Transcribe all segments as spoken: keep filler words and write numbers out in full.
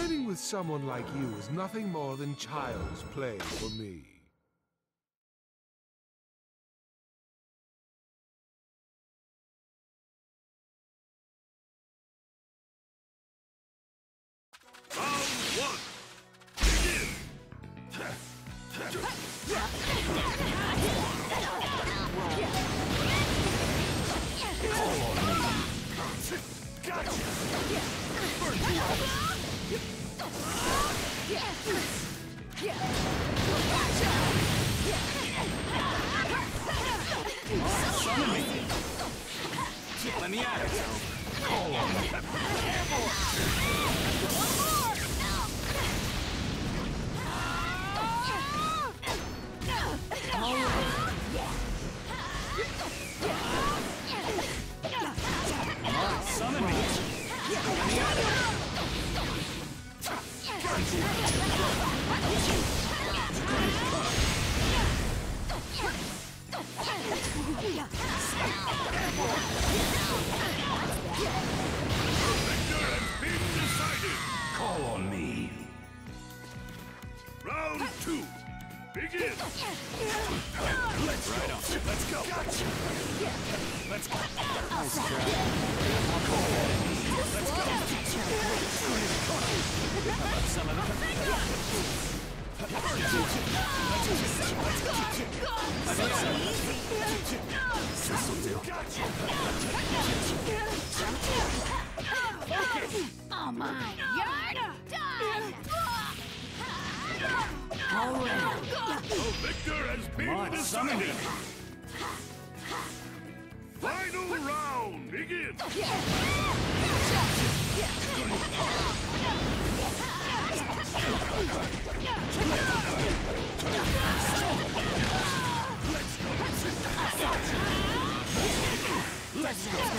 Training with someone like you is nothing more than child's play for me. Let me at it. Summon me. Let me at it. Call on me. Round two. Begin. Let's right on. Let's go. Gotcha. Let's go. Nice try. Let's go. How about some of them? Oh my! You're done! Alright. The victor has been on, summon me. decided. Final round. Begin. Let's go.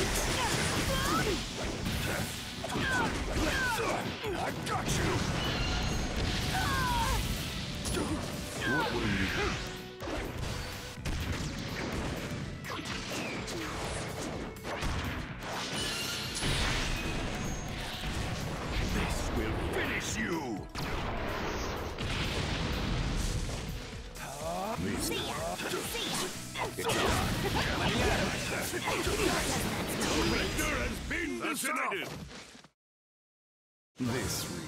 I got you. What will you do? This will finish you. See ya. See ya. The victor has been decided. This ring.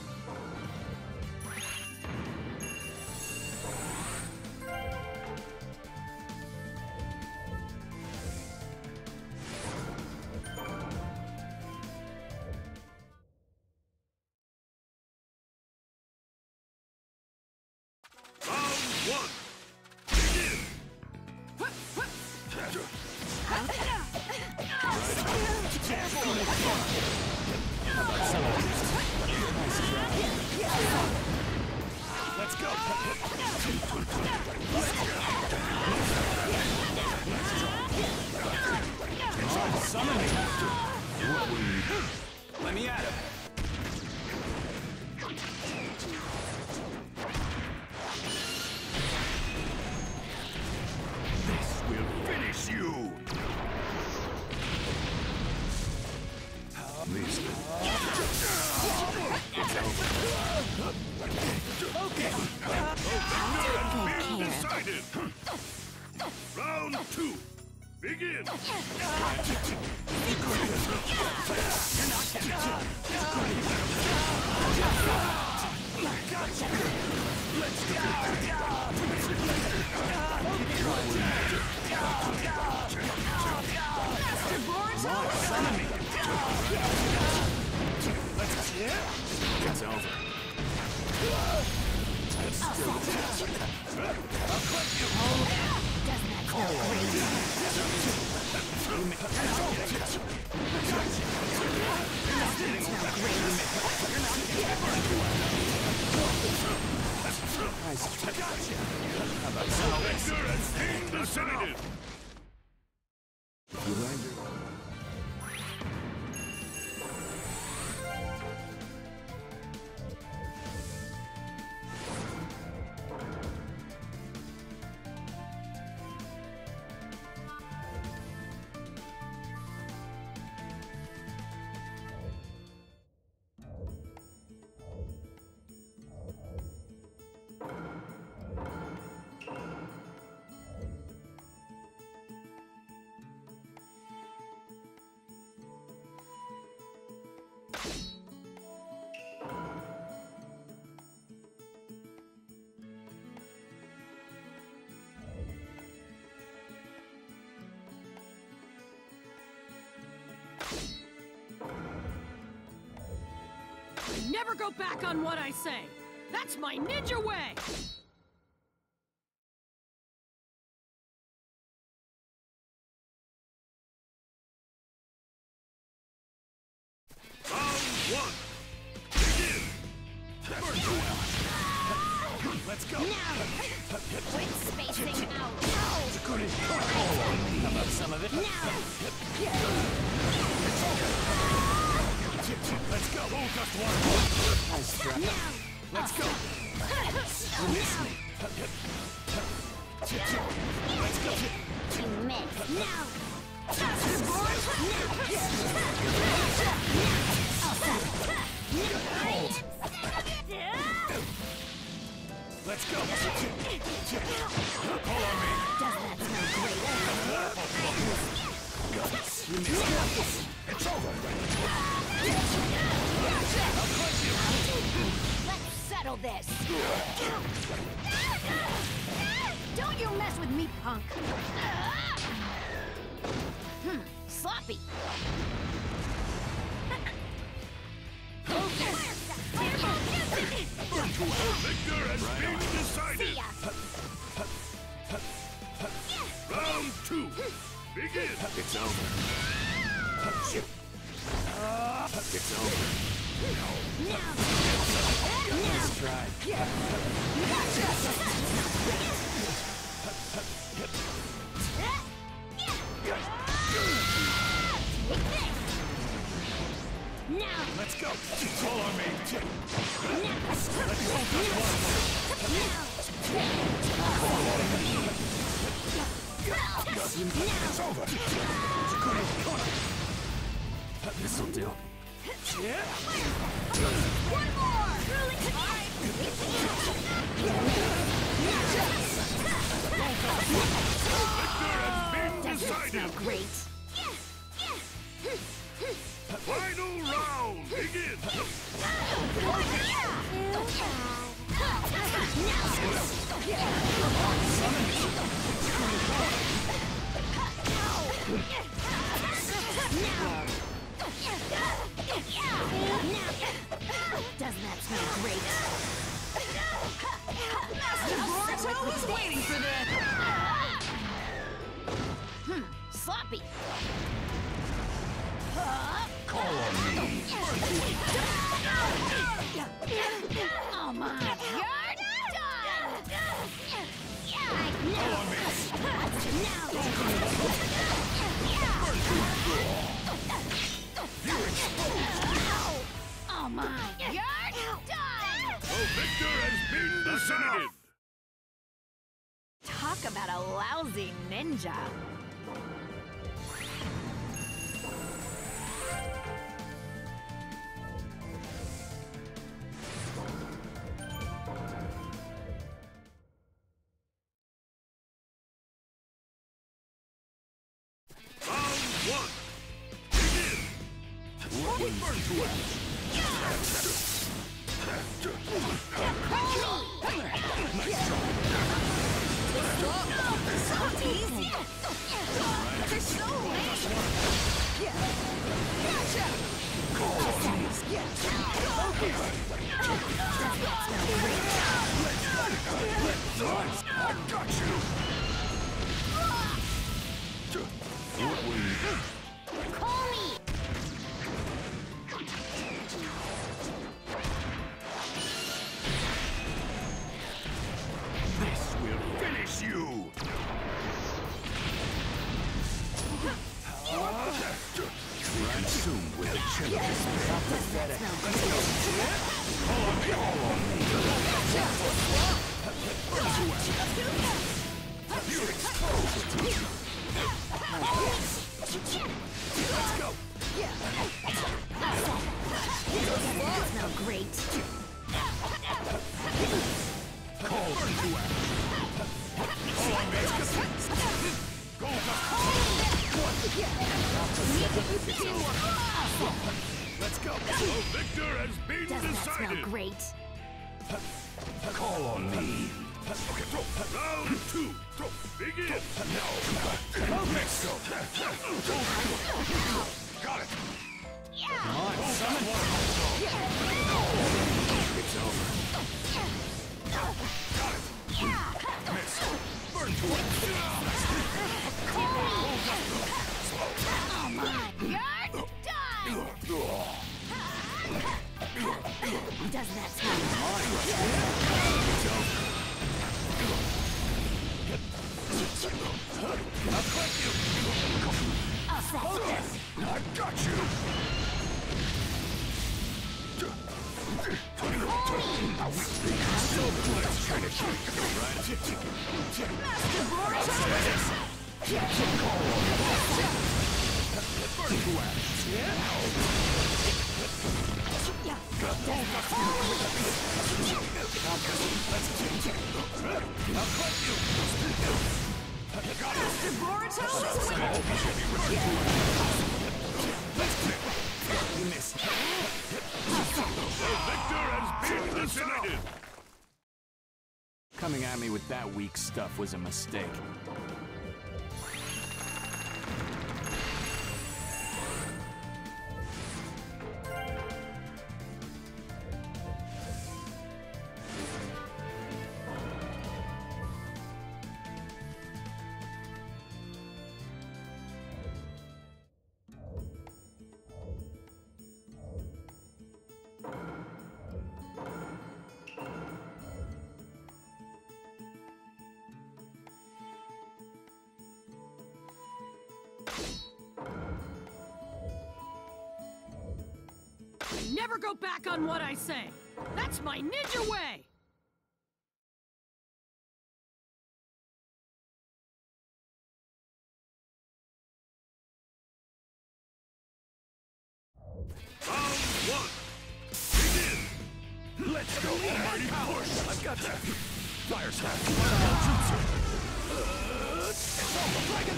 Round one. Begin. Let's go. Summon me. What will you do? Let me at it. This will finish you. This Okay. has been decided. Round two. Begin. Summon me. Let's It's over. Doesn't that feel great? How about some of this? Victor has been decided. Never go back on what I say. That's my ninja way. Round one. Begin. Let's go. Now! Quit spacing out! How about some of it? Now! Let's go. Oh, just one. Nice try. Now! Let's go. You miss me. Let's go. You missed! Now! Let's go. Pull on me. Does that smell great? You missed me. It's over. Let's settle this! Don't you mess with me, punk! Hmm, sloppy! Victor has been decided. See ya! Round two. Begin. It's over. It's over. Now! Nice try. Now! Let's go. Pull on me. Let's go! It's over. This'll do. One more! Victor has been Doesn't decided. smell great. Final round. Begin. Doesn't that smell great? Master Boruto was waiting for this. Hmm, sloppy. Call on me. Oh my! You're done! Call on me. Oh my! You're done! So Victor has been decided. Talk about a lousy ninja. Round one. Begin. What would burn to us? So easy. They're so late. Gotcha. I got you. What will you do? Call me! This will finish you. Right soon we'll chill this pathetic. You're exposed. Let's go. Doesn't smell great. Call to Teamwork. Let's go. The victor has been Doesn't that smell decided. great? Call on me. Okay, throw. Round two. Throw. Begin. No. Let's go. Got it. Come on, summon one. It's over. Got it. Miss. Burn to it. Oh my, you're done! Doesn't that smell I'll click you. effective? I got you. Let's try to shake it, right? Master Boris! Burn to ash. Yeah. Doesn't that smell I'll click you. Master Boruto? You missed. The victor has been decided. Coming at me with that weak stuff was a mistake. Never go back on what I say. That's my ninja way. Round one. Begin. Let's go. Almighty push. I've got that. Fire staff. Dragon.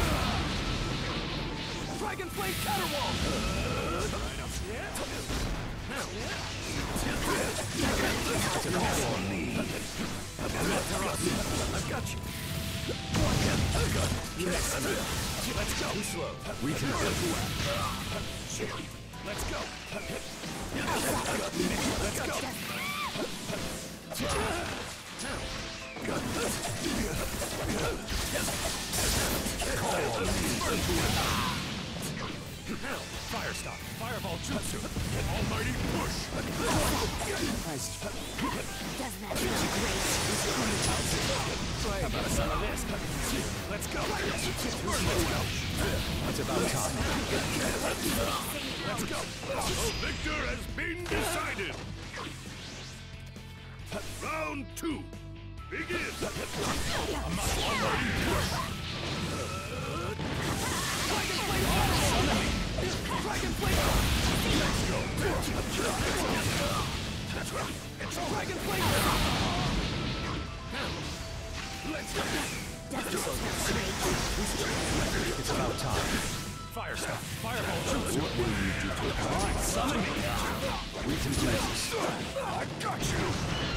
Dragon Flame Counterwall. Call on me. I've got you. Let's go. Slow. We can go. Let's go. Let's go. Call on me. Fire stop. Fireball jutsu. Almighty push. Nice. Doesn't that smell great? How about some of this? Let's go. Let's go. It's about time. Let's go. The victor has been decided. Round two. Begin. I'm not almighty push. Dragon Flame. Dragon Flame. Let's go. That's right. It's Dragon Flame. Let's go. Doesn't that smell great? It's about time. Fire stuff. Fireball jutsu. What will you do to it? Come on, summon me. We can do this. I got you.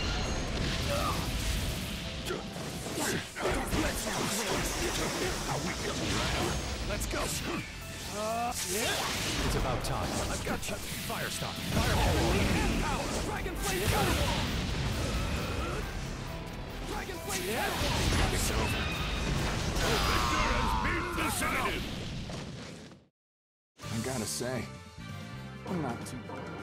Doesn't that smell great? How we get around. Let's go. Uh, yeah. It's about time. I've got you. Fire stop. Fireball. Power. Dragon Flame Counterwall. Dragon Flame Counterwall. It's over. The victor has been decided. I gotta say, I'm not too...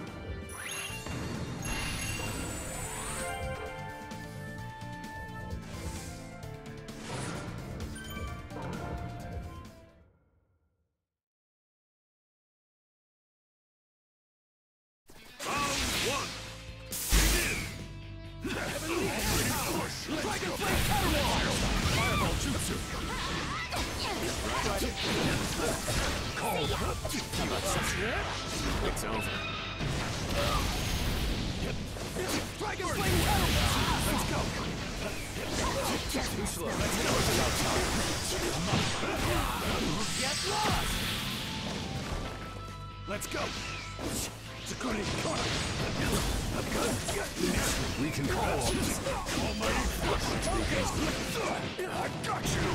Round one. Begin. Dragon Flame Counterwall. Fireball jutsu. Cold. How about some? It's over. Dragon Flame Counterwall. Let's go. Too slow. Let's go. It's about time. Get lost. Let's go! We can call on this. I got you!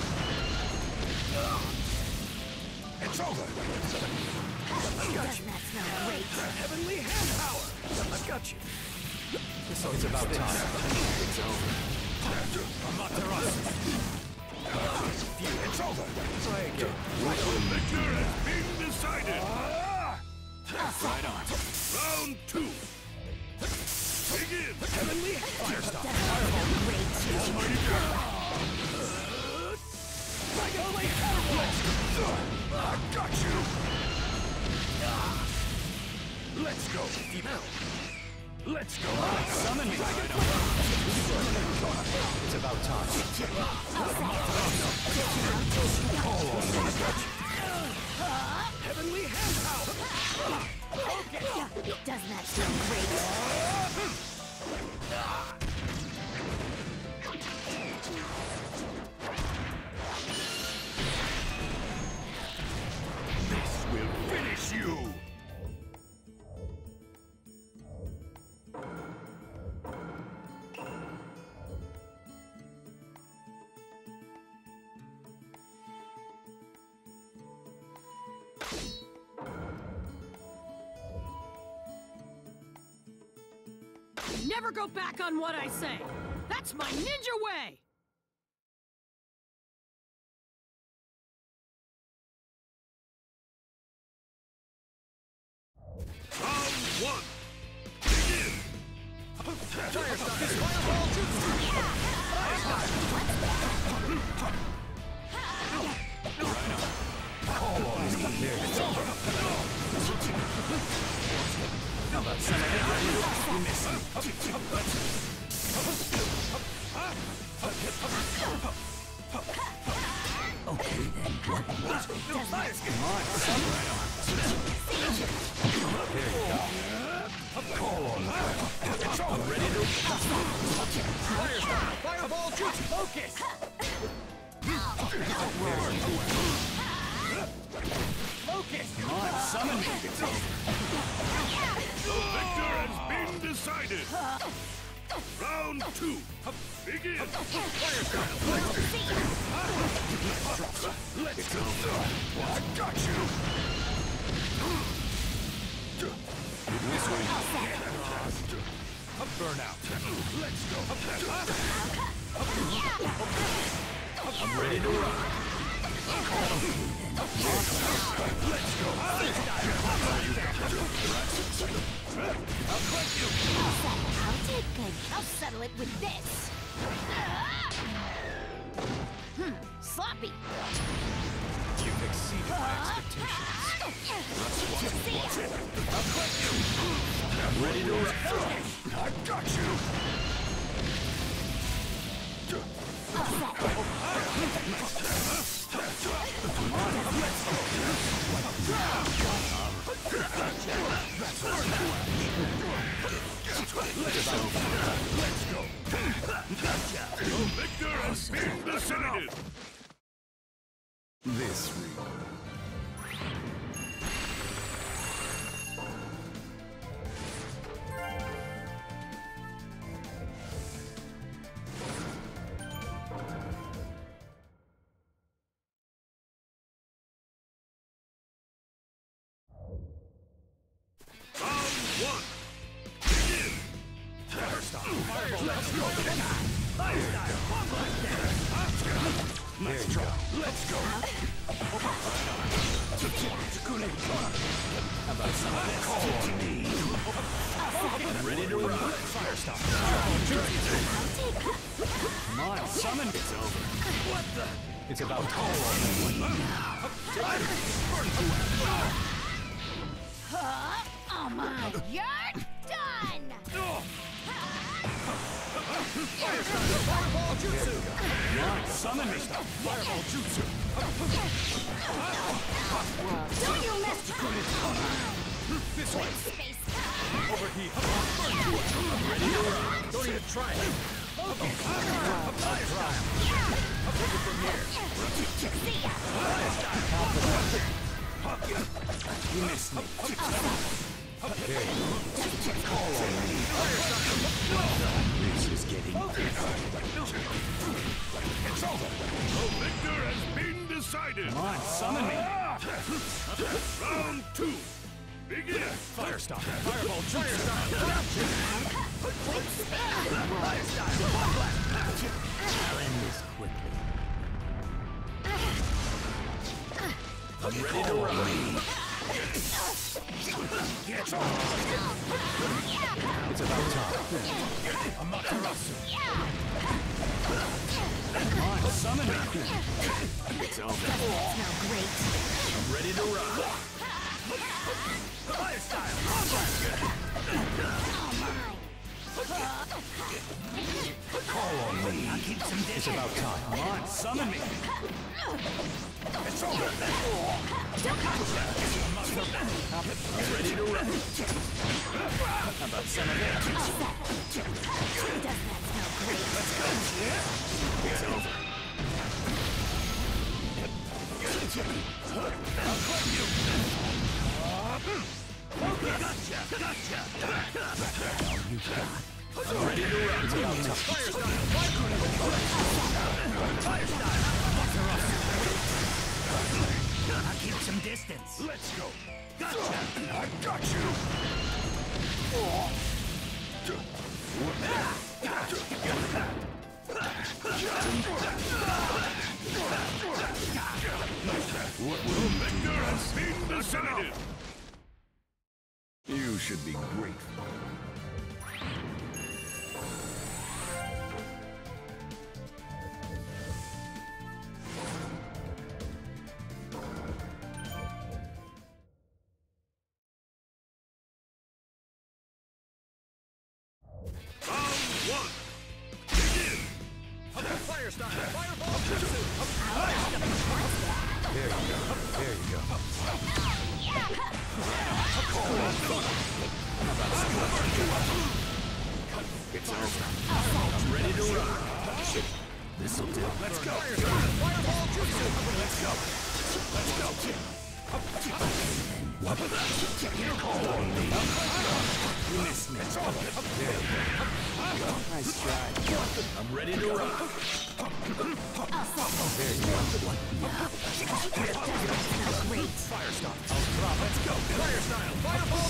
It's over! I've got you. Doesn't that smell great? Heavenly hand power! I've got you. So it's about time. It's over. Amaterasu. It's over! Try again. Victor has been decided! Right on. Round two! Begin! Heavenly fire stop. Doesn't that smell great? Dragon Blade Counterwall. I got you! Let's go! Let's go! Summon me. It's about time. Heavenly hand power. Doesn't that smell great? This will finish you! Never go back on what I say. That's my ninja way. Round one! Begin! Fire stop. This fireball jutsu. Call on me. It's over. How about some of it? You miss him. Okay then. Fire stop. Come on, son. There you go. Call on me. It's all ready to... Fire stop. Fireball jutsu. Focus. Focus. Come on, summon me. It's over. The victor has been decided! Round two! Begin! Fire stop. Let's go! I got you! This way. A burnout. Let's go! I'm ready to rock. Let's go! I'll break you. I'll take good. I'll settle it with this. Hmm, sloppy. You've exceeded my expectations. I'll break you. I'm ready to rock. I got you! Let's go! The victor has been decided! This week. Round one! Begin! Fire stop. Fireball. Let's go. Fire style. Let's go! Let's go! How about some of this? Call on me. I'm ready to rock. Fire stop. Come on, summon. It's over. What the? It's about call on me. Oh my, you're done! Fire stop. Fireball jutsu. Come on, summon me. Fireball jutsu. Don't you mess with This way. space! Over here. I'm ready to rock. Don't even try it. Okay. Fire style. I'll take it from here. See ya! Fire style. You missed me. Okay. Call on me. This is getting It's over. The victor has been decided. Come on, summon me. Round two. Begin. Fire style. Fireball. Fire style. I'll end this quickly. I'm ready to rock. Get on. It's about time. Amaterasu. Come on, summon me. It's over. Smell great. I'm ready to rock. Fire style. Call on me. I'll keep some distance. It's about time. Come on, summon me. It's over. I'm ready to rock. How about some of that? Doesn't that smell great? Let's go. It's over. Gotcha! Gotcha! I'm ready to rock. Fire style. Fire style! I'll keep some distance. Let's go. Gotcha! I got you. What The will victor has been decided. you should be grateful. Round one. Begin. Fire style. Fireball. Jutsu. There you go. There you go. It's over. I'm ready to rock. This'll do. Let's go. Fireball. Jutsu. Let's go. Let's go. What? Call on me. You missed me. Nice try. I'm ready to rock. There you go. Great. Fire style. Let's go. Fire style. Fireball.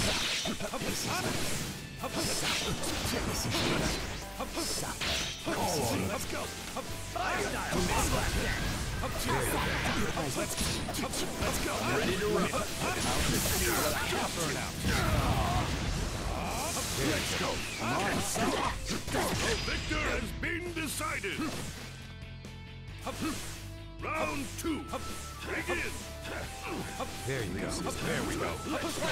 Call on me. Let's go. Fire style. Let's go. Let's go. Ready to rock. Burn out. Let's go. The victor has been decided. Round two. Begin. There you go. There we go.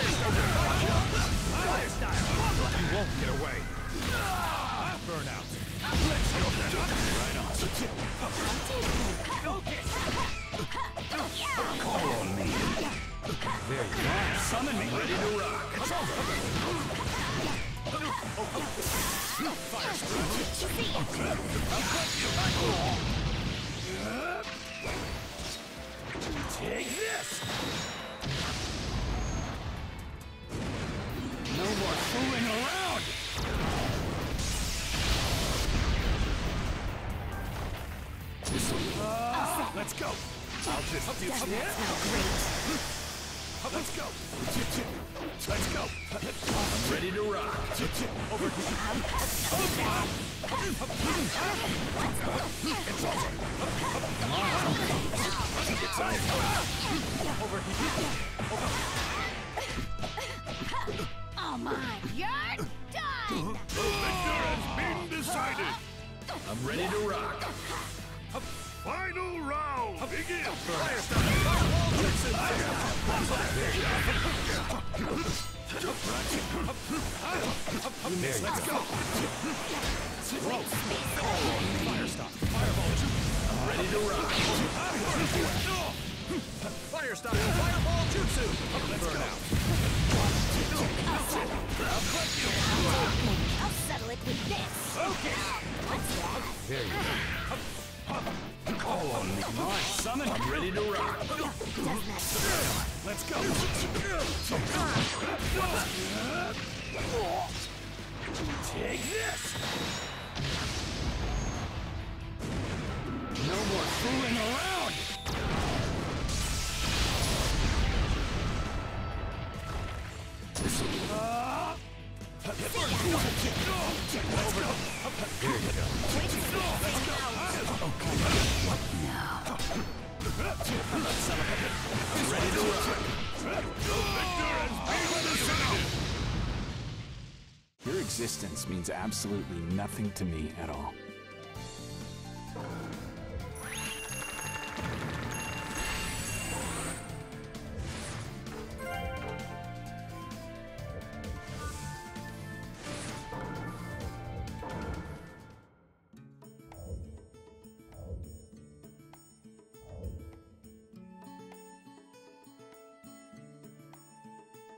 Fire style. You won't get away. Burn out. Let's go. Right on. Call on me. There you go. Summon me. Ready to rock. It's over. Fire style. Take this. No more fooling around. Let's go. I'll just do Doesn't this. that smell great? Let's go. Let's go. I'm ready to rock. Over here. Over here. Oh my, you're done! The victor has been decided. I'm ready to rock. Final round. Begin. Fire style. Fireball. Jutsu. Let's go. Fire style. Fireball. I'm ready to rock. Fire style. Fireball. Jutsu. Let's go. I'll settle it with this. Okay. What's that? There you go. Call on me. Come on, summon. I'm ready to rock. Doesn't that smell? Let's go. There you go. Okay. What now? Ready to rock. The victor has been decided! Your existence means absolutely nothing to me at all.